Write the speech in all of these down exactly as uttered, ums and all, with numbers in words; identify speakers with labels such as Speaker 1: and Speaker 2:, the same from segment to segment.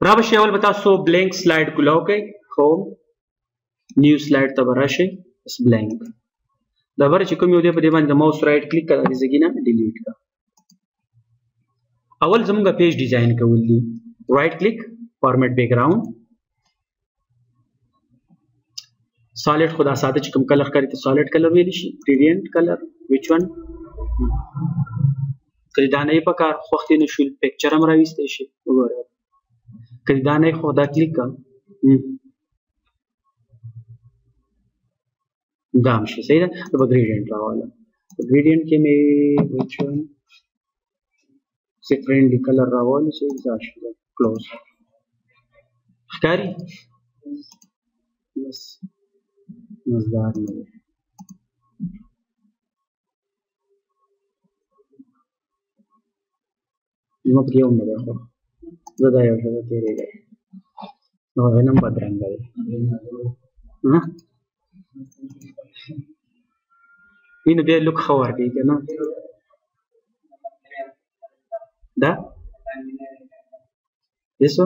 Speaker 1: دا به شی اول به تاسو بلینک سلایډ کولاو کوئ هوم نیو سلایډ ته به راشئ بس بلینک دا بره چې کوم یو دی په دې باندې د ماوس رایټ کلیک کړه د زګینه ډیلیټ کړه اول زموږ پیج ډیزاین کول دي رایټ کلیک فارمیټ بیک گراوند سالډ خدا ساده چې کوم کلر کړی ته سالډ کلر ویل شي ګریډینټ کلر وچ ون کله دا نه په کار خوختي نشول پکچر هم راويستې شي وګوره کله دا نه خو دا کلیک کړه دا مشي صحیح ده په ګریډینټ راواله ګریډینټ کې مې وچ ون سی فرندلی کلر راواله چې ځاشه کلوز ښکاری بس مزدار نه دی زما پکې یو نه دی خو زه دا یو څه تېرېږی نو هغې نه هم بدرنګه دی وینو بیا لوک ښه ورکوي که نه دا eso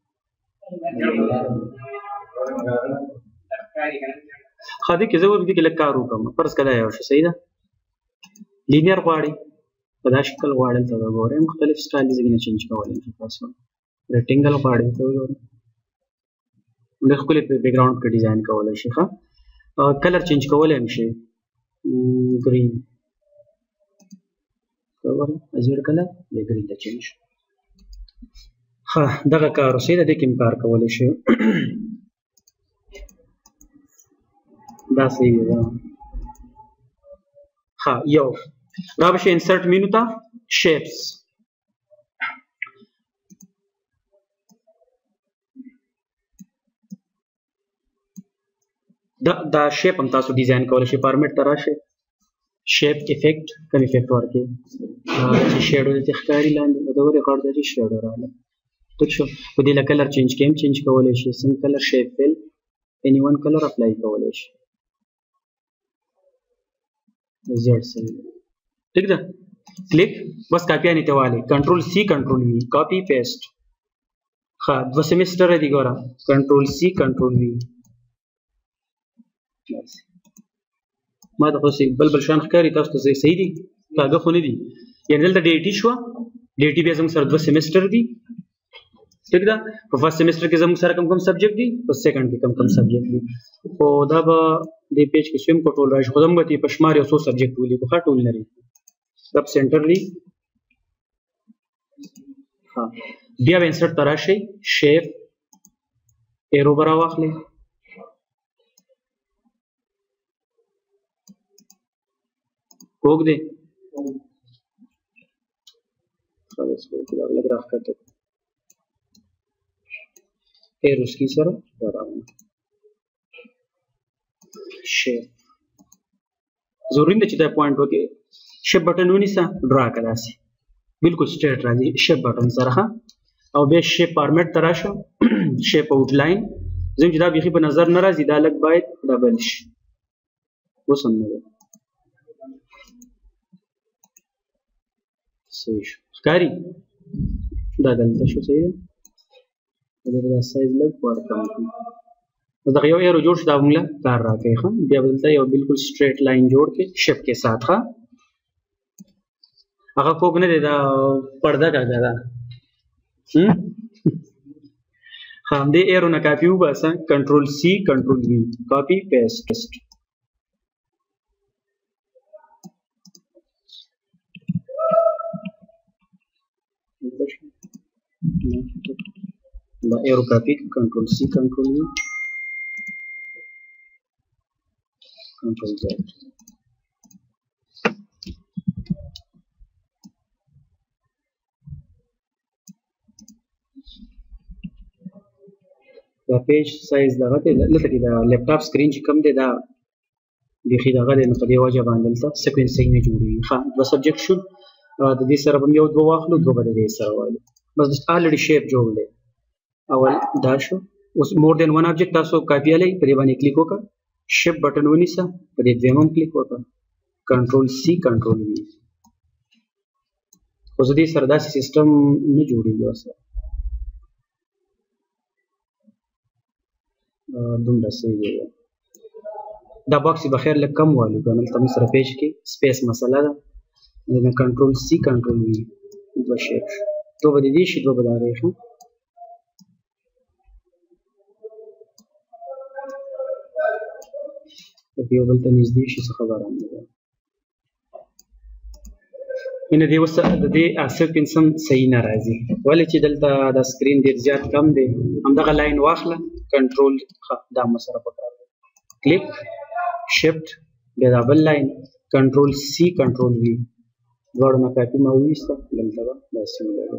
Speaker 1: خدای کې زه ور دي کې لکه کار وکم فرض کړه یو شی صحیح ده لینیر غواړي په دا شکل غواړل ته وګورئ مختلف سټایل دي څنګه چینج کولای شي تاسو ریکټنګل غواړي ته وګورئ د خپل بیک گراوند کې ډیزاین کولای شي ښه کلر چینج کولای هم شي ګرین وګورئ ازیر کلر د ګرین ته چینج ها دغه کار اوسې د دې کوم کار کولای شي دا صحیح ده ها یو را به شي انسرټ مینو ته شیپس دا دا شیپ هم تاسو ډیزاین کولای شي فارمیټ ته راشي شیپ افیکټ کوم افیکټ ورکړي چې شیډو د ښکاری لاندې د ورې کار د شیډو رااله ټیک شو په دې کلر چینج کیم چینج کولای شي سم کلر شیپ فل اني ون کلر اپلای کولای شي زړ سم ٹھیک ده کلیک بس کاپی نه تواله کنټرول سی کنټرول وی کاپی پیسټ ها دو سیمستر دی ګورا کنټرول سی کنټرول وی ما د خو بل بل شان ښکاری تاسو ته صحیح دي کاغه خو نه دي یعنی دلته ډی ټی شو ډی ټی بیا زموږ سره دو سیمستر دي ٹھیک ده په فرست سیمستر کې زموږ سره کم کم سبجیکټ دي په سیکنډ کې کم کم سبجیکټ دي خو دا به د پیج کې سویم کنټرول راشي خو زموږ ته په شمار یو څو سبجیکټ ولي په ټول لري سب سنټرلی ها بیا به انسرټ تراشي شیپ ایرو برا واخلي کوګ دې خلاص کوګ لګ راخ کته फिर उसकी सर बढ़ाऊंगा शेप जरूरी नहीं चाहिए पॉइंट हो के शेप बटन होनी सा ड्रा करा सी बिल्कुल स्ट्रेट राजी शेप बटन सर हाँ और बे शेप फॉर्मेट तराशो शेप आउटलाइन जिम जिदा बिखी पर नजर न राजी दालक बाइट डबल श वो समझो सही कारी दादल तो शो सही है دا سایز لږ ورکړم نو دغه یو ایرو جوړ شو دا موږ کار راکوي ښه بیا به دلته یو بالکل سټریټ لاین جوړ کړي شیپ کے ساتھ ښه هغه کوګ نه دی دا پرده کاږه دا ښه همدې ایرو نه کاپي وباسه کنټرول سی کنټرول وی کاپي پیسټ the arrow copy control C control V control Z the page size دغه ته لته کې دا لپټاپ سکرین چې کم دی دا بيخي دغه نه په دی وجه باندې تل سیکوینس نه جوړي ښه د سبجیکټ شو د دې سره هم یو دوه واخلو دوه بده دې سره وایو بس already shape جوړ دی اول دا شو اوس مور دین ون ابجیکټ تاسو کاپی علي په دې باندې کلیک وکړه شیپ بٹن ونیسه په دې دویم کلیک وکړه کنټرول سی کنټرول وی اوس دې سره دا سیستم نه جوړیږي اوس دومره صحیح دی دا باکس به خیر لږ کم والو که دلته موږ سره پیج کې سپیس مسله ده نه کنټرول سی کنټرول وي دوه شی دوه به د دې شي دوه به د هغې ښه که یو بل ته نږدې شي څه خبره نه ده مینه دې اوس د دې سیکوینس هم صحیح نه راځي ولې چې دلته دا سکرین ډېر زیات کم دی همدغه لاین واخله کنټرول دا مسره پکار دی کلیک شفت بیا دا بل لاین کنټرول سی کنټرول وي دواړو نه کاپي ما وویسته دلته به داسې ولګوو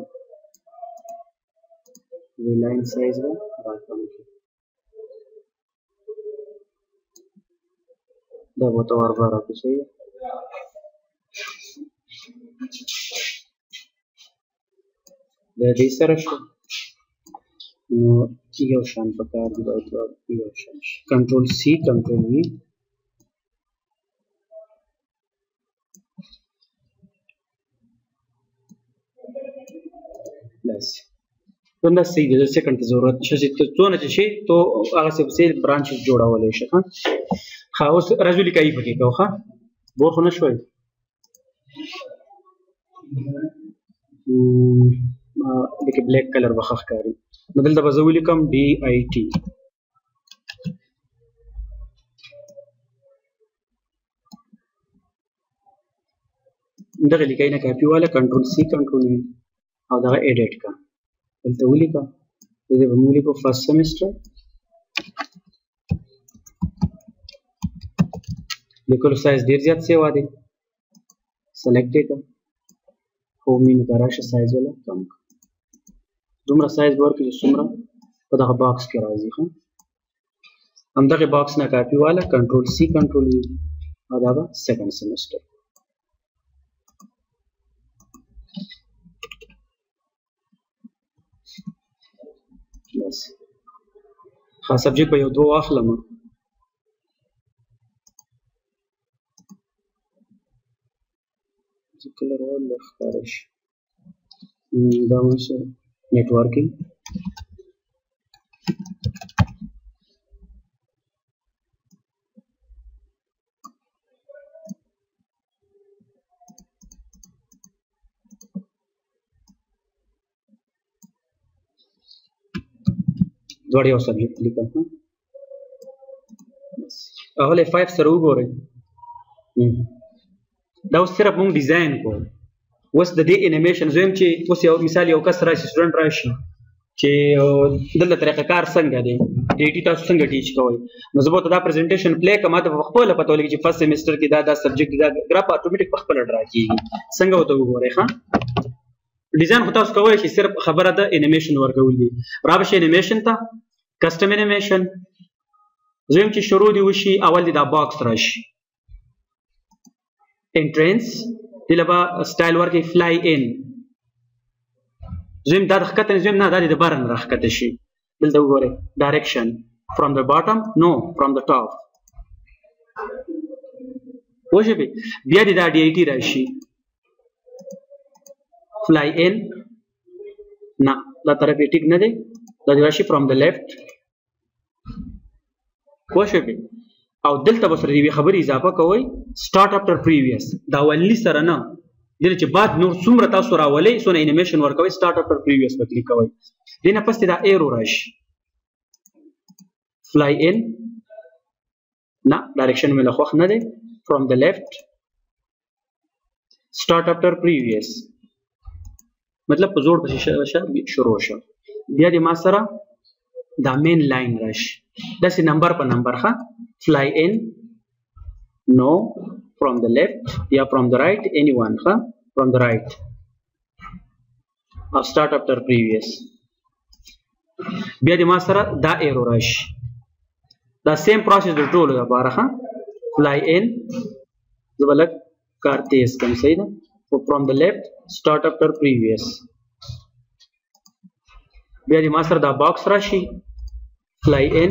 Speaker 1: د لاین سایز به راکم کړو دا به ورته ور راکړو صحیح دا دې سره شو نو یو شان پکار دی باید یو شان شي کنټرول سی کنټرول وي بس څنګه صحیح دی سیکنډ ته ضرورت نشته چې څونه چې شي تو هغه څه په برانچز جوړولی شي ښه ښه اوس راځو لیکایي پکې کوو ښه بور خو نه شوی لکه بلیک کلر به ښه ښکاري نو دلته به زه ولیکم ډي آی ټي دغه لیکایي نه کاپي واله کنټرول سی کنټرول وي او دغه ایډیټ کا دلته ولیکه دلته به مو ولیکو فرست سیمسټر لیکلو سایز ډېر زیات سیوا دی سلیکټ یې کړه هوم مینو ته راشه سایز والا کم کړه دومره سایز به ورکړي چې څومره په دغه باکس کې راځي ښه همدغې باکس نه کاپي واله کنټرول سی کنټرول وي او دا به سیکنډ سیمسټر بس ښه سبجیکټ به یو دوه واخلم کلر والا ښکاره شي دا اوس نیټورکینګ دواړه یو سبجیکټ لیکم اول اف فایو سره وګورئ دا اوس صرف مونږ ډیزاین کوو اوس د دې انیمیشن زه یم چې اوس یو مثال یو کس راشي سټوډنټ راشي چې دلته طریقه کار څنګه دی ډي ټي تاسو څنګه ټیچ کوئ نو زه به ورته دا پریزنټیشن پلی کړم ما ته په خپله پته ولګي چې فرست سیمسټر کې دا دا سبجیکټ دا ګراف اټومیټیک په خپله ډرا کېږي څنګه ورته وګورئ ښه ډیزاین خو تاسو کولی شئ صرف خبره ده انیمیشن ورکول دي را به شي انیمیشن ته کسټم انیمیشن زه یم چې شروع دې وشي اول دې دا باکس راشي entrance دله به سټایل ورکړي فلای ان زم دا د ښکته نه زم نه دا د بره نه راښکته شي دلته وګورئ ډایرکشن فرام د باټم نو فرام د ټاپ پوه شوې بیا دې دا ډي آی ټي راشي فلای ان نه دا طرف یې ټیک نه دی دا دې راشي فرام د لیفټ پوه شوې او دلته به سره د یوې خبرې اضافه کوئ سټارټ افټر پریویس دا اولني سره نه دلته چې بعد نور څومره تاسو راولئ څونه انیمیشن ورکوئ سټارټ افټر پریویس به کلیک کوئ دې نه پس دا ایرو راشي فلای ان نه ډایرکشن مې له خوښ نه دی فرام د لیفټ سټارټ افټر پریویس مطلب په زور پسې شروع شه بیا دې ما سره دا مین لاین راشي داسې نمبر په نمبر ښه fly in no from the left yeah from the right anyone huh? from the right or start after previous بیا دې ما سره دا ایرو راشي دا سیم پروسس د ټولو لپاره ښه fly in زه به لږ کار تیز کړم صحیح ده from the left start after previous بیا دې ما سره دا باکس راشي fly in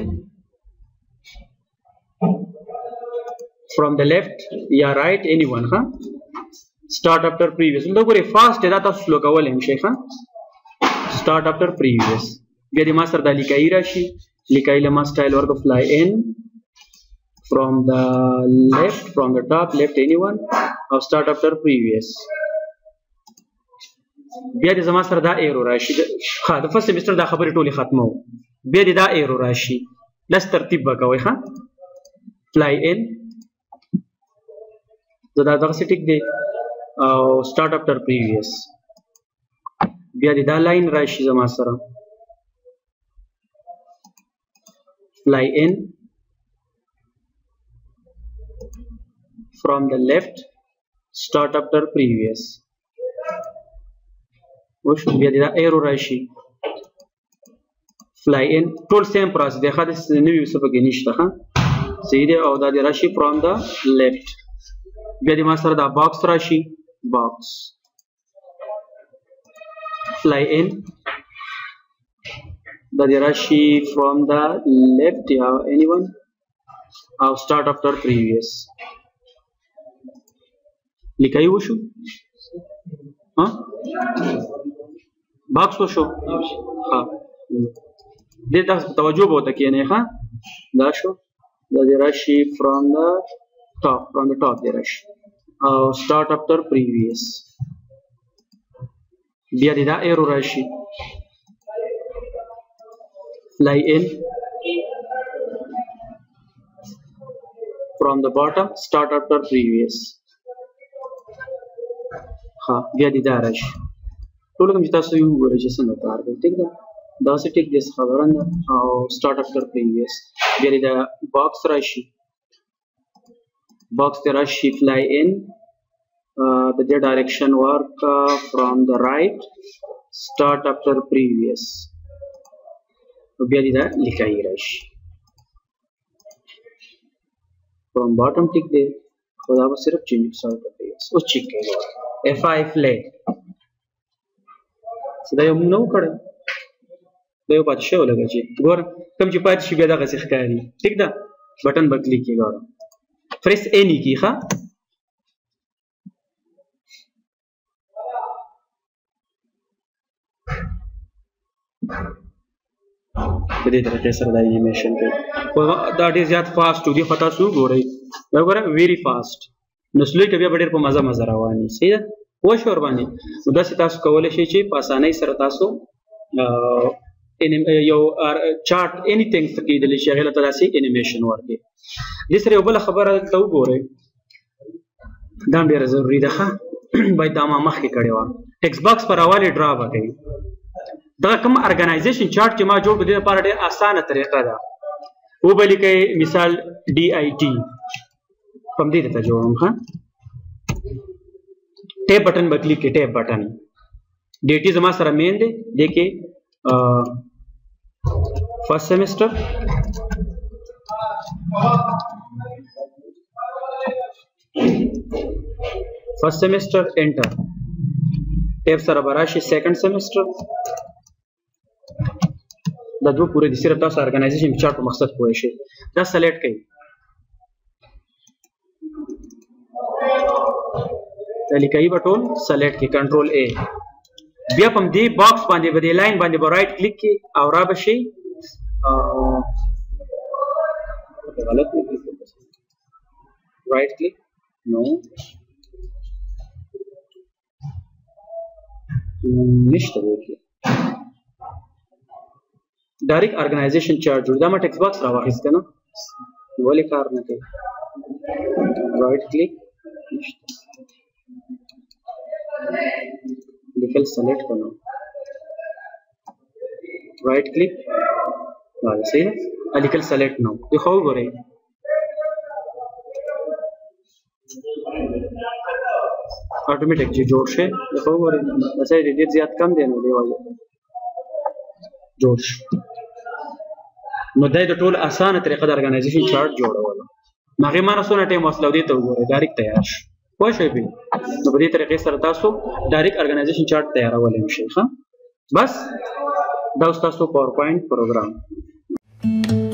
Speaker 1: from the left یا right anyone ها start after previous نو ګورئ فاست دا تاسو سلو کولای شئ ښه start after previous بیا دې ما سره دا لیکایي راشي لیکای لما style ورکو fly in from the left from the top left anyone او start after previous. بیا دې زما سره دا ایرو راشي ها د فرست سمستر دا خبرې ټولې ختمو بیا دې دا ایرو راشي لس ترتیب وکوي ها fly in دا دغه ټیک دی او start after previous بیا دې دا لاین راشي زما سره fly in from the left start after previous وش بیا دې دا ایرو راشي fly in ټول سیم پروسس دی خاطر نوې څه پکې نشته ها صحیح دی او دا دې راشي from the left بیا دې ما سره دا باکس راشي باکس fly in دا دې راشي from the left یا anyone او start after previous لیکای وشو ها باکس وشو ها دې تاسو توجه وته کې نه ها دا شو دا دې راشي from the top from the top دې راشي او start after previous بیا دې دا ایرو راشي fly in from the bottom start after previous ها بیا دې دا راشي ټول کوم چې تاسو یو وګورئ چې څنګه کار کوي ټیک ده دا څه ټیک دې خبره نه او start after previous بیا دې دا باکس راشي باکس ته راشي fly in د دې ډایرکشن ورک from the right start after previous بیا دې دا لیکای راشي from bottom ټیک دی خو دا به صرف چینج start after previous اوس چیک کوي F I play دا یو موږ نو کړو دا یو پاتې شو لګا چې ګور کوم چې پاتې شي بیا دغه څه ښکاري ټیک ده بٹن به کلیک کیږي ګور پریس اینی کی ښه په دې طریقې سره دا انیمیشن کوي خو دا ډېر زیات فاسټ دی خو تاسو ګورئ دا ګوره ویری فاسټ نو سلوی کې بیا ډېر په مزه مزه رواني صحیح ده وښ ور باندې نو داسې تاسو کولی شئ چې په اسانۍ سره تاسو یو چارټ انیثینګ څه کېدلی شي هغې له ته داسې انیمیشن ورکړي دې سره یو بله خبره ته وګورئ دا هم ډېره ضروري ده ښه باید دا ما مخکې کړې وه ټیکس باکس په راوالې ډرا به کوي دغه کوم ارګنایزیشن چارټ چې ما جوړ کړ د دې لپاره ډېره اسانه طریقه ده وبه لیکئ مثال ډي آی ټي په همدې درته جوړوم ښه ټیپ بٹن به کلیک کړئ ټیپ بٹن ډي ټي زما سره مین دی دې کې فرست سیمسټر فرست سیمسټر انټر ټیپ سره به راشي سیکنډ سیمسټر دا دوه پورې دي صرف تاسو ارګنایزیشن چارټ په مقصد پوه شئ دا سلیکټ کړئ دا لیکایي به ټول سلیکټ کړئ کنټرول اے بیا په دې باکس باندې به دې لاین باندې به رائټ کلیک کړئ او را به شئ غلط رائټ کلیک نو نشته دی ډایرکټ ارګنایزیشن چارټ جوړ دا ما ټیکس باکس راواخیسته نه ولې کار نه کوي رائټ کلیک لیکل سلیکټ کړو رائټ کلیک دا صحیح ده لیکل سلیکټ نو دی خو وګورئ automatic जी जोड़ से देखो और वैसे रेडियस ज्यादा कम देने دی وایي جوړ شو نو دا د ټول اسانه طریقه د ارګنایزیشن چارټ جوړول ماغه ما رسونه ټیم وصلو دي ته وګورئ ډایرکټ تیار شو پوه شئ به نو په دې طریقې سره تاسو ډایرکټ ارګنایزیشن چارټ تیارولای شئ ښه بس دا تاسو پاور پوینټ پروګرام